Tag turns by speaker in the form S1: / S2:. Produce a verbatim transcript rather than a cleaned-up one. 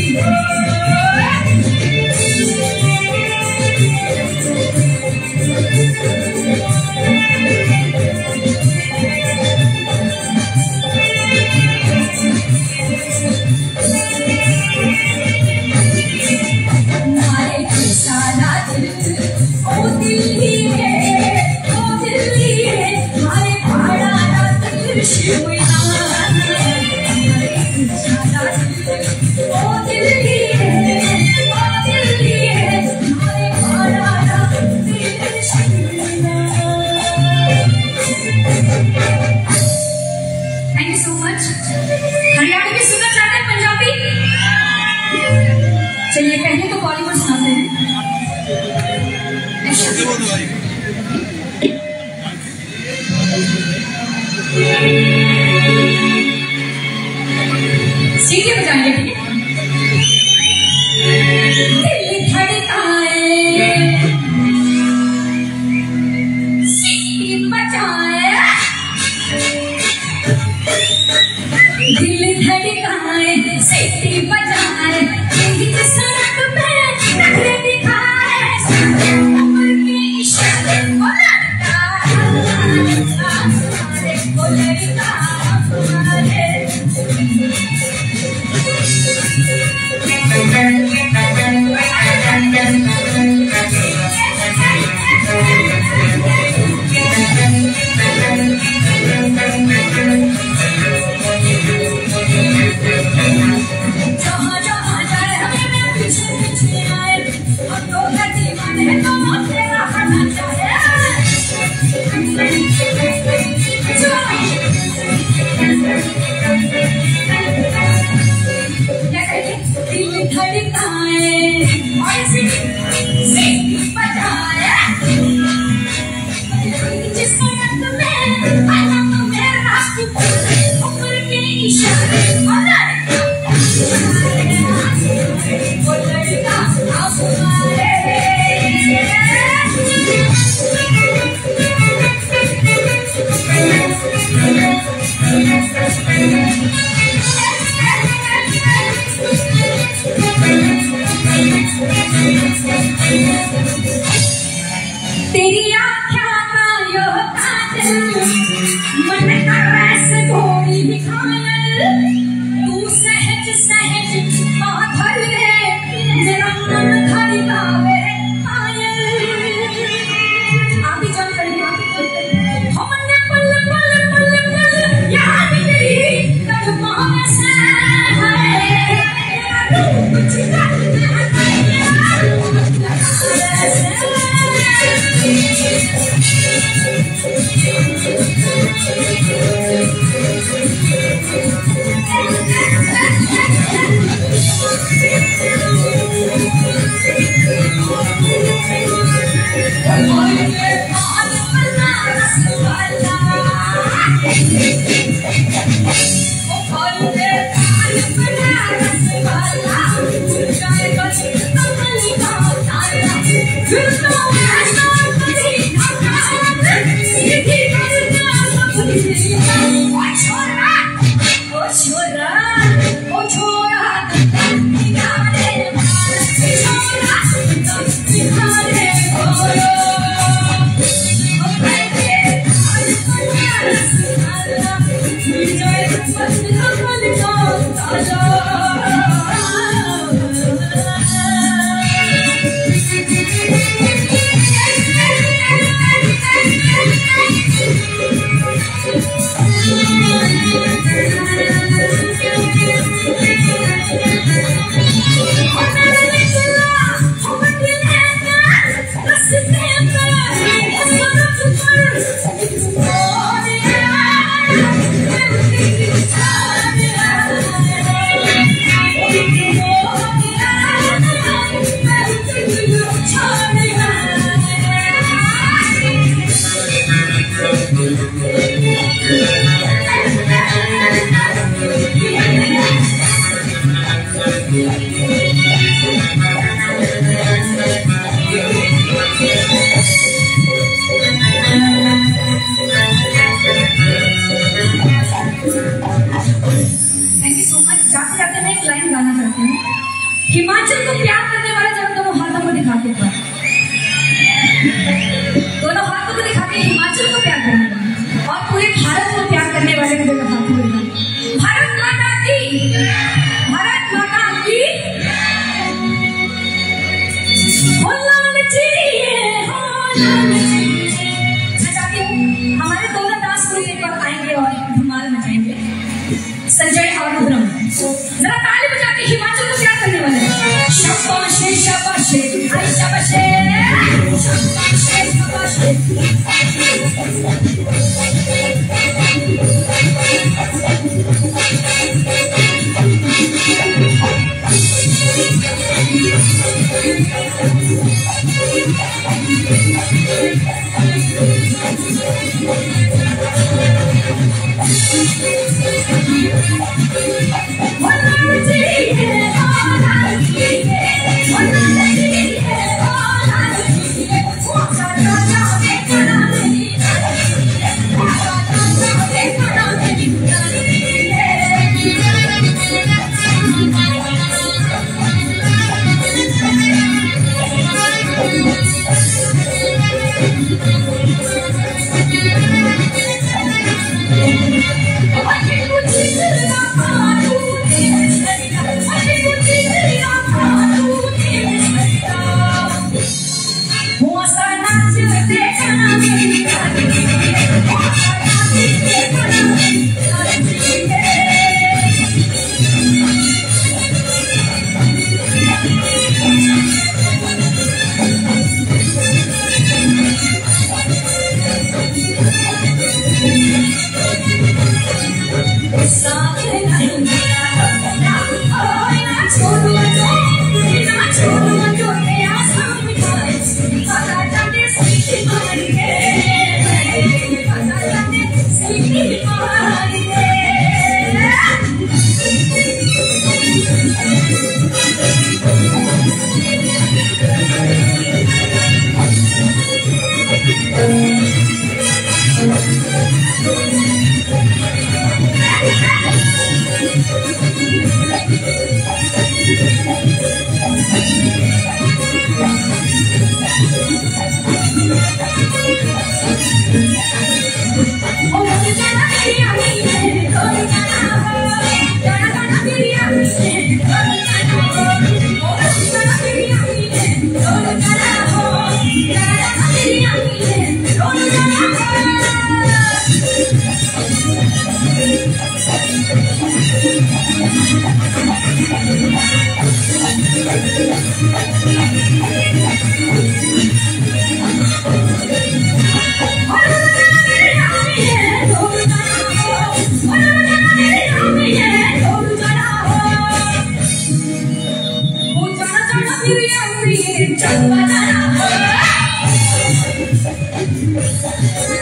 S1: चलिए पहले तो बॉलीवुड सुनाते हैं। सीटी बजाएंगे, ठीक है? दिल धड़काए सीटी बजाए, दिल धड़काए सीटी बजाए, सड़क में नखरे दिखाए, उम्र के इशारे को लड़का हमारे को लड़का हमारे। तेरी आँखों का यो काजल, मन का वैसे घोड़ी दिखायल, तू सहज सहज माधर रे, मेरा मन खड़कावे पायल। आप भी जब करेंगे, हमने पल पल पल पल याद करी तब माँ से थैंक यू सो मच। जाते जाते मैं एक लाइन गाना चाहती हूँ। हिमाचल को प्यार करने वाले जब दोनों हाथों को दिखाते हैं, दोनों हाथों को दिखाते हिमाचल को प्यार करने वाले और पूरे भारत को प्यार करने वाले को दोनों हाथों को दिखाते। भारत माता की, भारत माता की हो लाल जी, हो लाल जी। मैं चाहती हूँ हमारे दोनों दास को एक बार आएंगे और धमाल मचाएंगे। संजय और रुद्रम जरा ताली बजा के हिमाचल को प्यार करने वाले। शाबाश शाबाश अरे शाबाश शाबाश शाबाश।
S2: Thank you.